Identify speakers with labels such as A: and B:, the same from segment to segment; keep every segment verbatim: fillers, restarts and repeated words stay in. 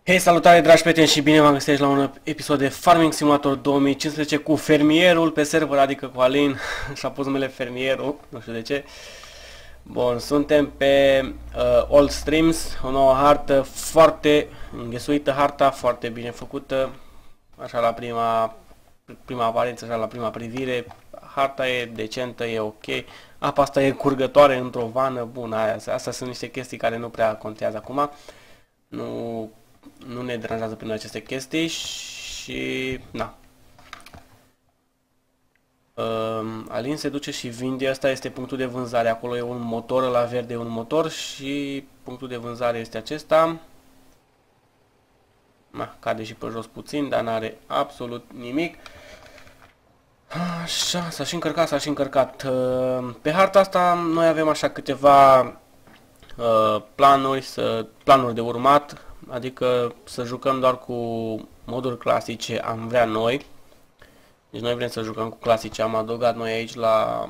A: Hei, salutare dragi prieteni și bine v-am găsit aici la un episod de Farming Simulator două mii cincisprezece cu fermierul pe server, adică cu Alin. Și-a pus numele fermierul, nu știu de ce. Bun, suntem pe uh, All Streams, o nouă hartă foarte înghesuită, harta foarte bine făcută, așa la prima, prima aparență, așa la prima privire. Harta e decentă, e ok. Apa asta e curgătoare într-o vană, bun, aia, astea sunt niște chestii care nu prea contează acum. Nu... Nu ne deranjează prin aceste chestii și... na. Uh, Alin se duce și vinde, asta este punctul de vânzare, acolo e un motor, la verde e un motor și punctul de vânzare este acesta. Na, cade și pe jos puțin, dar n-are absolut nimic. Așa, s-a și încărcat, s-a și încărcat. Uh, pe harta asta noi avem așa câteva uh, planuri, să, planuri de urmat. Adică să jucăm doar cu moduri clasice, am vrea noi. Deci noi vrem să jucăm cu clasice, am adăugat noi aici la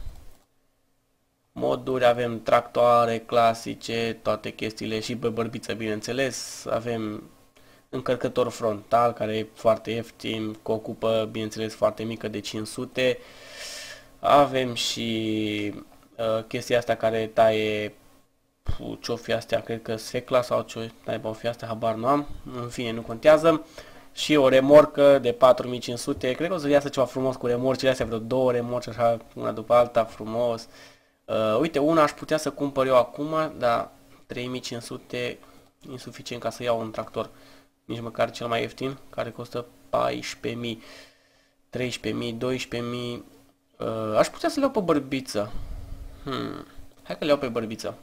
A: moduri, avem tractoare clasice, toate chestiile și pe bărbiță, bineînțeles. Avem încărcător frontal, care e foarte ieftin, cu o cupă, bineînțeles, foarte mică de cinci sute. Avem și uh, chestia asta care taie... ce-o fi astea, cred că secla sau ce-o naiba fi astea, habar nu am, în fine, nu contează. Și o remorcă de patru mii cinci sute, cred că o să iasă ceva frumos cu remorcile astea, vreo două remorci așa, una după alta, frumos. Uh, uite, una aș putea să cumpăr eu acum, dar trei mii cinci sute, insuficient ca să iau un tractor, nici măcar cel mai ieftin, care costă paisprezece mii, treisprezece mii, doisprezece mii, uh, aș putea să le iau pe bărbiță. Hmm. Hai că le iau pe bărbiță.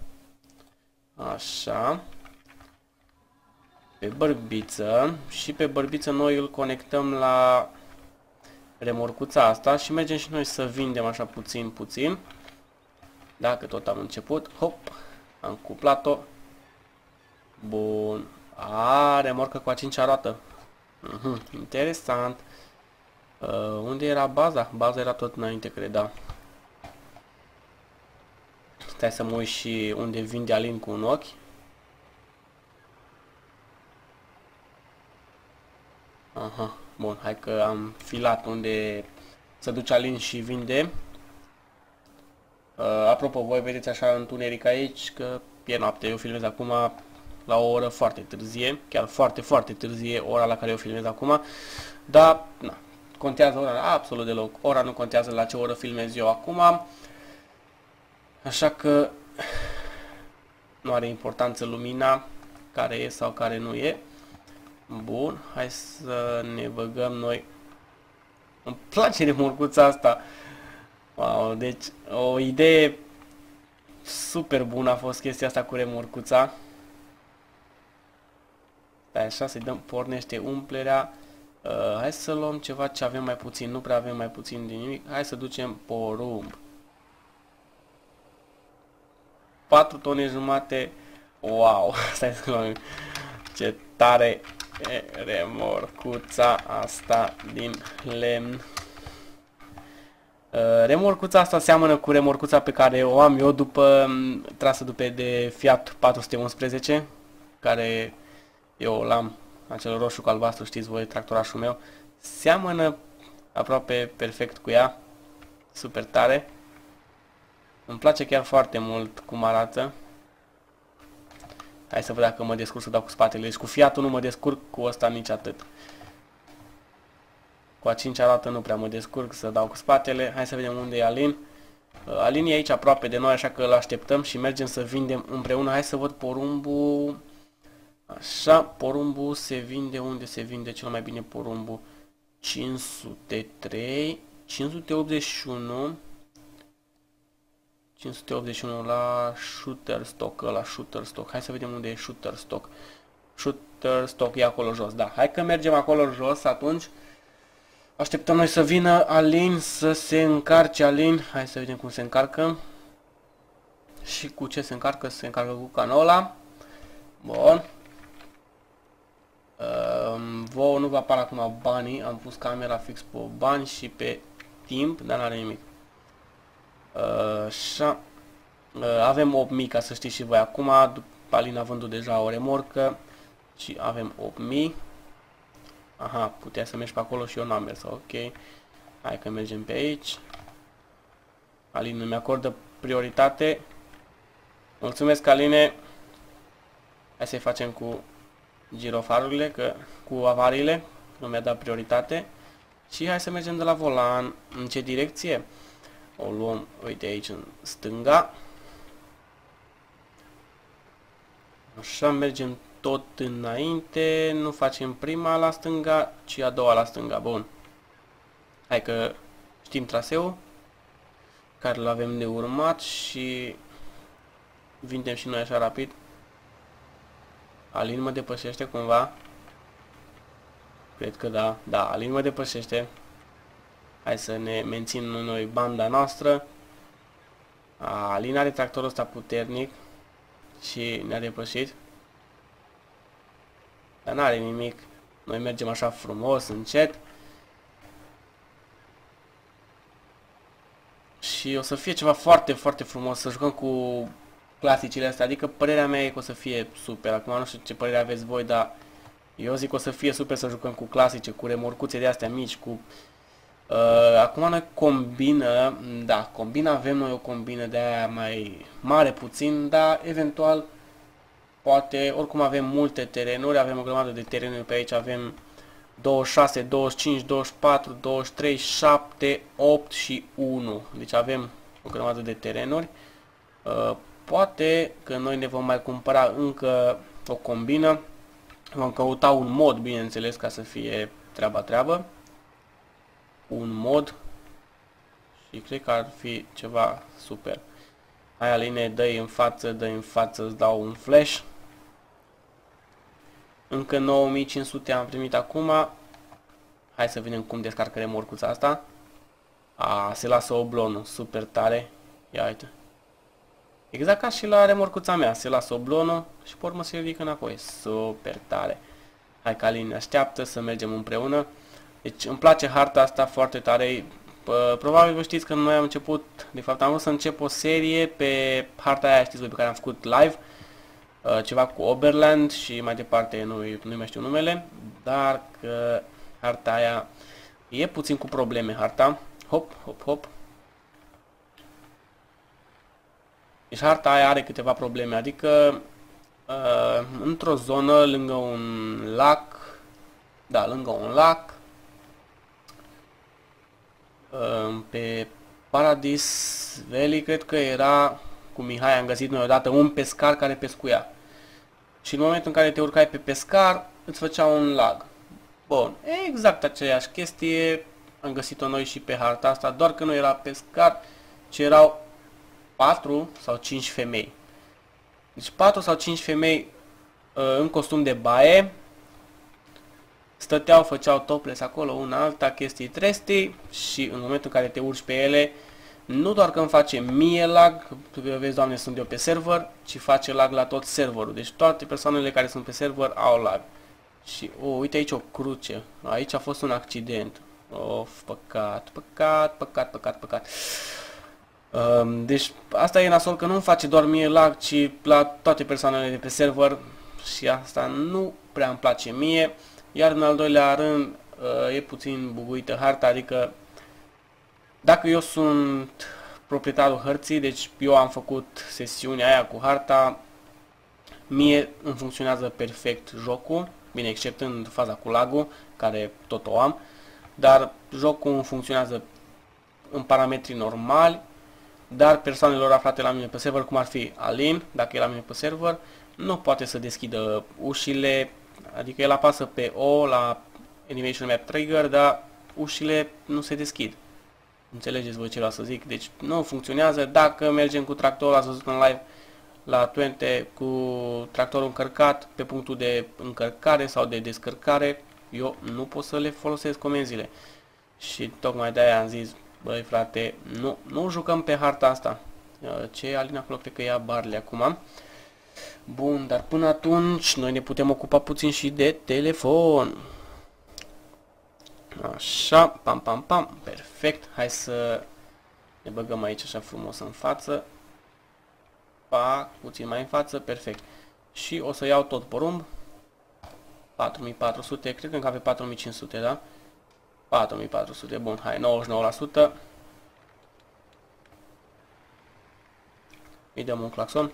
A: Așa. Pe bărbiță. Și pe bărbiță noi îl conectăm la remorcuța asta și mergem și noi să vindem așa puțin, puțin. Dacă tot am început. Hop. Am cuplat-o. Bun. A, remorcă cu a cincea roată. Uh-huh. Interesant. Uh, unde era baza? Baza era tot înainte, cred, da. Stai să mă uit și unde vinde Alin cu un ochi. Aha, bun, hai că am filat unde se duce Alin și vinde. Uh, apropo, voi vedeți așa întuneric aici că e noapte, eu filmez acum la o oră foarte târzie, chiar foarte, foarte târzie ora la care eu filmez acum, dar, na, contează ora absolut deloc, ora nu contează la ce oră filmez eu acum. Așa că nu are importanță lumina care e sau care nu e. Bun, hai să ne băgăm noi. Îmi place remorcuța asta. Wow, deci o idee super bună a fost chestia asta cu remorcuța. Stai așa, să-i dăm, pornește umplerea. Uh, hai să luăm ceva ce avem mai puțin, nu prea avem mai puțin de nimic. Hai să ducem porumb. patru tone jumate. Wow, stai să luăm. Ce tare e remorcuța asta din lemn. Uh, remorcuța asta seamănă cu remorcuța pe care o am eu după trasă după de Fiat patru sute unsprezece, care eu l-am, acel roșu cu albastru, știți voi, tractorașul meu. Seamănă aproape perfect cu ea. Super tare. Îmi place chiar foarte mult cum arată. Hai să văd dacă mă descurc să dau cu spatele. Deci cu Fiatul nu mă descurc, cu ăsta nici atât. Cu a cincea roată nu prea mă descurc să dau cu spatele. Hai să vedem unde e Alin. Alin e aici aproape de noi, așa că îl așteptăm și mergem să vindem împreună. Hai să văd porumbul. Așa, porumbul se vinde, unde se vinde cel mai bine porumbul? cinci sute trei, cinci sute optzeci și unu. cinci sute optzeci și unu la shooter stock, la shooter stock. Hai să vedem unde e shooter stock. Shooter stock e acolo jos, da. Hai că mergem acolo jos atunci. Așteptăm noi să vină Alin, să se încarce Alin. Hai să vedem cum se încarcă. Și cu ce se încarcă? Se încarcă cu canola. Bun. Um, vouă nu vă apar acum banii. Am pus camera fix pe bani și pe timp, dar n-are nimic. Așa. Avem opt mii, ca să știți și voi acum. Alin a vândut deja o remorcă Și avem opt mii. Aha, putea să mergi pe acolo și eu n-am mers. Ok. Hai că mergem pe aici. Alin îmi acordă prioritate. Mulțumesc, Aline. Hai să-i facem cu girofarurile, că, cu avariile. Nu mi-a dat prioritate. Și hai să mergem de la volan. În ce direcție? O luăm, uite aici, în stânga. Așa, mergem tot înainte. Nu facem prima la stânga, ci a doua la stânga. Bun. Hai că știm traseul care îl avem de urmat și vindem și noi așa rapid. Alin mă depășește cumva. Cred că da. Da, Alin mă depășește. Hai să ne menținem noi banda noastră. A, Alin are tractorul ăsta puternic și ne-a depășit. Dar n-are nimic. Noi mergem așa frumos, încet. Și o să fie ceva foarte, foarte frumos să jucăm cu clasicile astea. Adică părerea mea e că o să fie super. Acum nu știu ce părere aveți voi, dar eu zic că o să fie super să jucăm cu clasice, cu remorcuțe de astea mici, cu... Uh, acum noi combină, da, combină, avem noi o combină de aia mai mare puțin, dar eventual poate, oricum avem multe terenuri, avem o grămadă de terenuri pe aici, avem douăzeci și șase, douăzeci și cinci, douăzeci și patru, douăzeci și trei, șapte, opt și unu. Deci avem o grămadă de terenuri. Uh, poate că noi ne vom mai cumpăra încă o combină. Vom căuta un mod, bineînțeles, ca să fie treaba-treabă. Un mod. Și cred că ar fi ceva super. Hai, Aline, dă-i în față, dă-i în față, îți dau un flash. Încă nouă mii cinci sute am primit acum. Hai să vedem cum descarcă remorcuța asta. A, se lasă oblonul, super tare. Ia uite. Exact ca și la remorcuța mea, se lasă oblonul și pe urmă se ridică înapoi. Super tare. Hai că Alin ne așteaptă să mergem împreună. Deci îmi place harta asta foarte tare. Probabil vă știți că noi am început, de fapt am vrut să încep o serie pe harta aia, știți voi, pe care am făcut live. Ceva cu Oberland și mai departe, nu, nu mai știu numele. Dar că harta aia e puțin cu probleme, harta. Hop, hop, hop. Deci harta aia are câteva probleme, adică uh, într-o zonă lângă un lac, da, lângă un lac, uh, pe Paradise Valley, cred că era, cu Mihai am găsit noi odată un pescar care pescuia. Și în momentul în care te urcai pe pescar, îți făcea un lag. Bun, exact aceeași chestie am găsit-o noi și pe harta asta, doar că nu era pescar, ci erau patru sau cinci femei. Deci patru sau cinci femei uh, în costum de baie stăteau, făceau topless acolo, una alta, chestii trestii și în momentul în care te urci pe ele, nu doar că îmi face mie lag, vezi, Doamne, sunt eu pe server, ci face lag la tot serverul. Deci toate persoanele care sunt pe server au lag. Și, oh, uite aici o cruce. Aici a fost un accident. Of, păcat, păcat, păcat, păcat, păcat. Um, deci asta e nasol că nu-mi face doar mie lag, ci la toate persoanele de pe server și asta nu prea îmi place mie. Iar în al doilea rând uh, e puțin buguită harta, adică dacă eu sunt proprietarul hărții, deci eu am făcut sesiunea aia cu harta, mie îmi funcționează perfect jocul, bine, exceptând faza cu lagul, care tot o am, dar jocul îmi funcționează în parametri normali. Dar persoanelor aflate la mine pe server, cum ar fi Alin, dacă e la mine pe server, nu poate să deschidă ușile, adică el apasă pe O la Animation Map Trigger, dar ușile nu se deschid. Înțelegeți voi ce vreau să zic? Deci nu funcționează. Dacă mergem cu tractorul, ați văzut în live la douăzeci, cu tractorul încărcat pe punctul de încărcare sau de descărcare, eu nu pot să le folosesc comenzile. Și tocmai de aia am zis, băi frate, nu, nu jucăm pe harta asta. Ce e Alina acolo? Cred că ia Barley acum. Bun, dar până atunci noi ne putem ocupa puțin și de telefon. Așa, pam, pam, pam, perfect. Hai să ne băgăm aici așa frumos în față. Pac, puțin mai în față, perfect. Și o să iau tot porumb. patru mii patru sute, cred că încă avem patru mii cinci sute, da? patru mii patru sute, bun, hai, nouăzeci și nouă la sută. Îi dăm un claxon.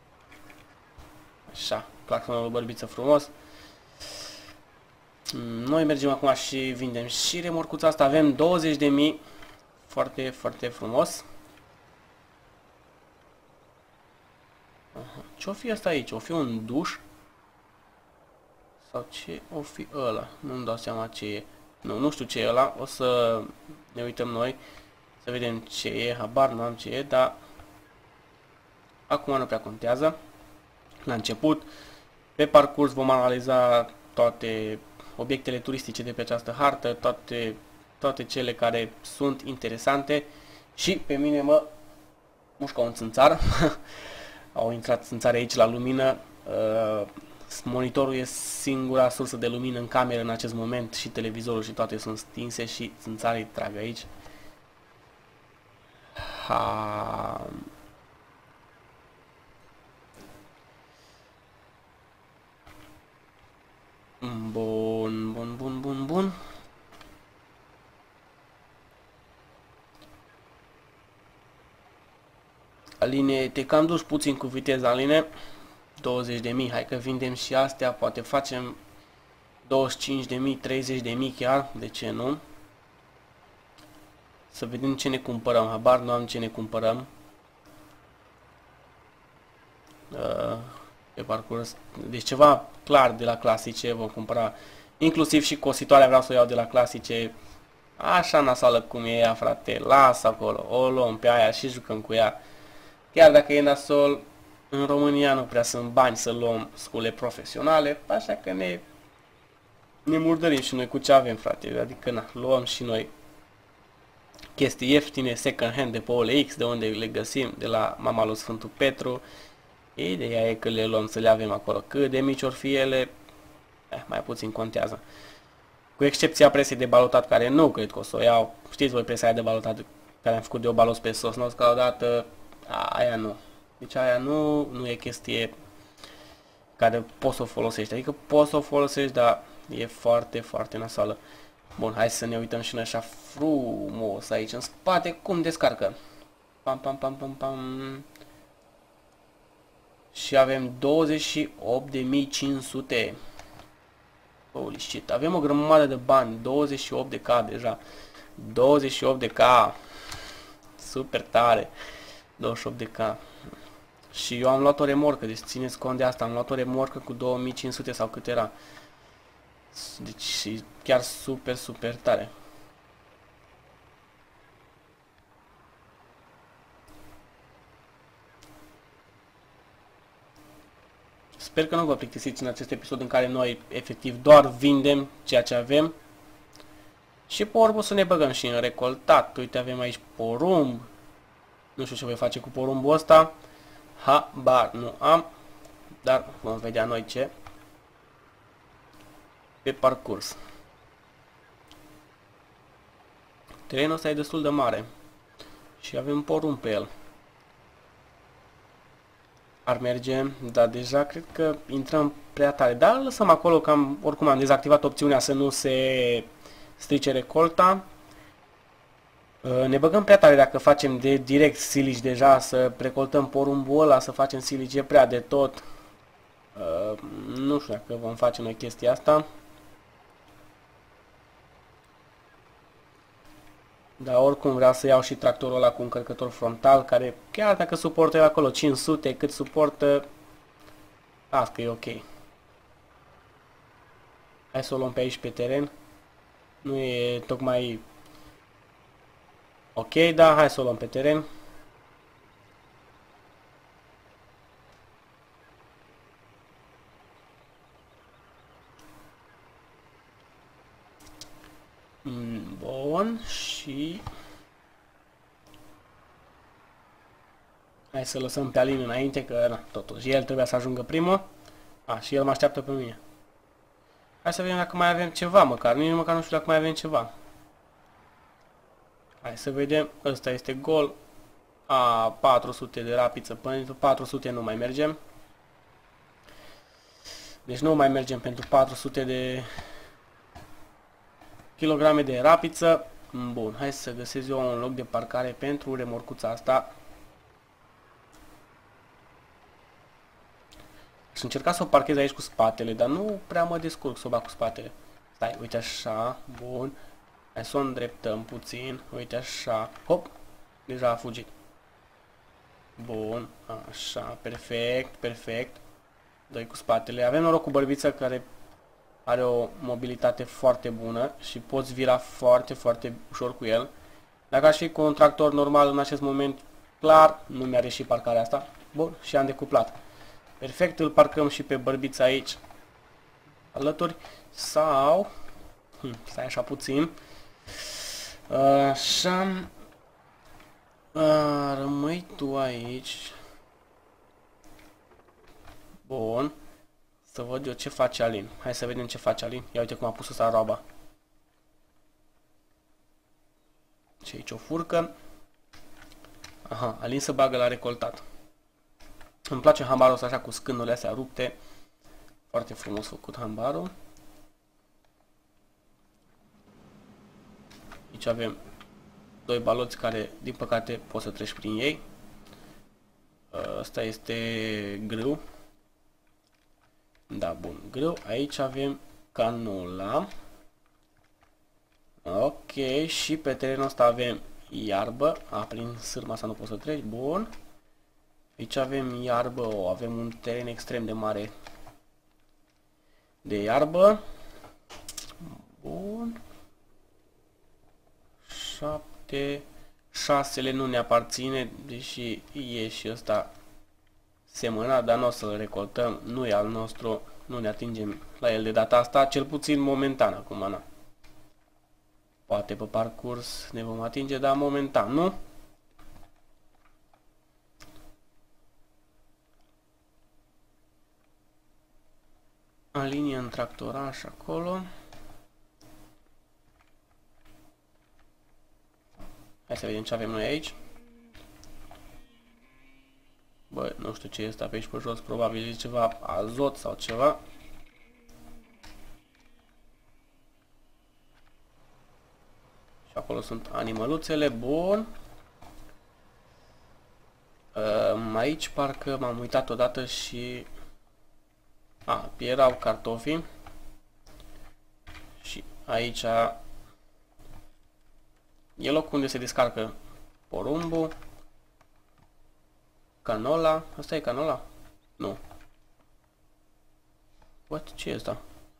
A: Așa, claxonul lui Bărbiță frumos. Noi mergem acum și vindem și remorcuța asta. Avem douăzeci de mii. Foarte, foarte frumos. Ce-o fi asta aici? O fi un duș? Sau ce o fi ăla? Nu-mi dau seama ce e. Nu, nu știu ce e ăla. O să ne uităm noi. Să vedem ce e. Habar nu am ce e, dar acum nu prea contează. La început, pe parcurs vom analiza toate obiectele turistice de pe această hartă, toate, toate cele care sunt interesante și pe mine mă mușcă un țânțar. Au intrat țânțare aici la lumină. Uh, monitorul e singura sursă de lumină în cameră în acest moment și televizorul și toate sunt stinse și țânțarii trag aici. Ha... Bun, bun, bun, bun, bun. Aline, te cam duci puțin cu viteza, Aline. douăzeci de mii, hai că vindem și astea, poate facem douăzeci și cinci de mii, treizeci de mii chiar, de ce nu? Să vedem ce ne cumpărăm, habar nu am ce ne cumpărăm. Uh, pe parcurs, deci ceva clar de la clasice vom cumpăra, inclusiv și cositoarea vreau să o iau de la clasice, așa nasoală cum e ea, frate, lasă acolo, o luăm pe aia și jucăm cu ea. Chiar dacă e nasol, în România nu prea sunt bani să luăm scule profesionale, așa că ne, ne murdărim și noi cu ce avem, frate, adică na, luăm și noi chestii ieftine, second hand de pe O L X, de unde le găsim, de la mama lui Sfântul Petru. Ideea e că le luăm să le avem acolo, cât de mici or fi ele, eh, mai puțin contează. Cu excepția presei de balotat, care nu cred că o să o iau, știți voi presa aia de balotat care am făcut de o balos pe Sosnosca odată, aia nu. Deci aia nu, nu e chestie care poți să o folosești. Adică poți să o folosești, dar e foarte, foarte nasoală. Bun, hai să ne uităm și noi așa frumos aici în spate cum descarcă. Pam, pam, pam, pam, pam. Și avem douăzeci și opt de mii cinci sute. Holy shit, avem o grămadă de bani, douăzeci și opt de K deja. douăzeci și opt de K. Super tare. douăzeci și opt de K. Și eu am luat o remorcă, deci țineți cont de asta, am luat o remorcă cu două mii cinci sute sau cât era. Deci chiar super, super tare. Sper că nu vă plictisiți în acest episod în care noi efectiv doar vindem ceea ce avem. Și pe urmă să ne băgăm și în recoltat. Uite, avem aici porumb. Nu știu ce voi face cu porumbul ăsta. Habar nu am. Dar vom vedea noi ce. Pe parcurs. Terenul ăsta e destul de mare. Și avem porumb pe el. Ar merge, dar deja cred că intrăm prea tare. Dar lăsăm acolo că am, oricum am dezactivat opțiunea să nu se strice recolta. Ne băgăm prea tare dacă facem de direct silici deja, să precoltăm porumbul ăla, să facem silice prea de tot. Nu știu dacă vom face noi chestia asta. Dar oricum vreau să iau și tractorul ăla cu încărcător frontal, care chiar dacă suportă eu acolo cinci sute, cât suportă, asta e ok. Hai să o luăm pe aici pe teren. Nu e tocmai ok, dar hai să o luăm pe teren. Bun, și hai să lăsăm pe Alin înainte, că na, totuși el trebuia să ajungă primul. A, și el mă așteaptă pe mine. Hai să vedem dacă mai avem ceva, măcar, nici măcar nu știu dacă mai avem ceva. Hai să vedem, ăsta este gol. A, patru sute de rapiță, până patru sute nu mai mergem. Deci nu mai mergem pentru patru sute de kilograme de rapiță. Bun, hai să găsesc eu un loc de parcare pentru remorcuța asta. Aș încerca să o parchez aici cu spatele, dar nu prea mă descurc să o bag cu spatele. Stai, uite așa, bun. Hai să o îndreptăm puțin, uite așa, hop, deja a fugit. Bun, așa, perfect, perfect. Doi cu spatele. Avem noroc cu bărbiță care are o mobilitate foarte bună și poți vira foarte, foarte ușor cu el. Dacă aș fi cu un tractor normal în acest moment, clar, nu mi-a ieșit parcarea asta. Bun, și am decuplat. Perfect, îl parcăm și pe bărbiță aici alături. Sau... Hm, stai așa puțin. Așa... A, rămâi tu aici. Bun. Să văd eu ce face Alin. Hai să vedem ce face Alin. Ia uite cum a pus ăsta roaba. Și aici o furcă. Aha, Alin se bagă la recoltat. Îmi place hambarul ăsta așa cu scândurile astea rupte. Foarte frumos făcut hambarul. Aici avem doi baloți care, din păcate, poți să treci prin ei. Ăsta este grâu. Da, bun, grâu. Aici avem canola. Ok, și pe terenul ăsta avem iarbă. A, prin sârma asta nu poți să treci. Bun. Aici avem iarbă. O, avem un teren extrem de mare de iarbă. Bun. șapte. șasele nu ne aparține, deși e și ăsta semănat, dar nu o să-l recoltăm, nu e al nostru, nu ne atingem la el de data asta, cel puțin momentan acum, na. Poate pe parcurs ne vom atinge, dar momentan, nu? Alinie în tractoraș acolo. Hai să vedem ce avem noi aici. Bă, nu știu ce este pe aici pe jos, probabil e ceva azot sau ceva. Și acolo sunt animăluțele, bun. Uh, aici parcă m-am uitat odată și... A, erau cartofii. Și aici e locul unde se descarcă porumbul. Canola. Asta e canola? Nu. What? Ce e asta?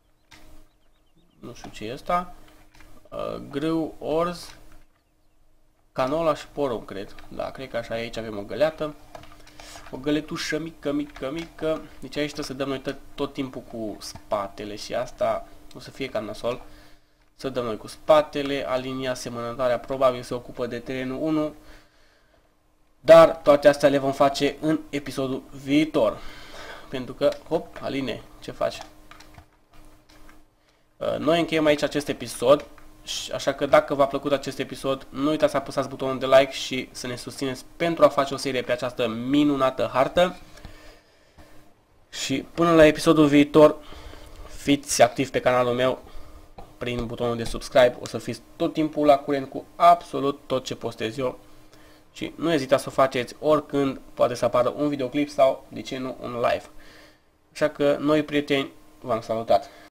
A: Nu știu ce e asta. Uh, grâu, orz, canola și porumb, cred. Da, cred că așa aici avem o găleată. O găletușă mică, mică, mică. Deci aici trebuie să dăm noi tot, tot timpul cu spatele și asta o să fie cam nasol. Să dăm noi cu spatele. Alinia semănătoarea probabil se ocupă de terenul unu. Dar toate astea le vom face în episodul viitor. Pentru că, hop, Aline, ce faci? Noi încheiem aici acest episod. Așa că dacă v-a plăcut acest episod, nu uitați să apăsați butonul de like și să ne susțineți pentru a face o serie pe această minunată hartă. Și până la episodul viitor, fiți activi pe canalul meu prin butonul de subscribe. O să fiți tot timpul la curent cu absolut tot ce postez eu. Și nu ezitați să o faceți oricând poate să apară un videoclip sau, de ce nu, un live. Așa că, noi prieteni, v-am salutat!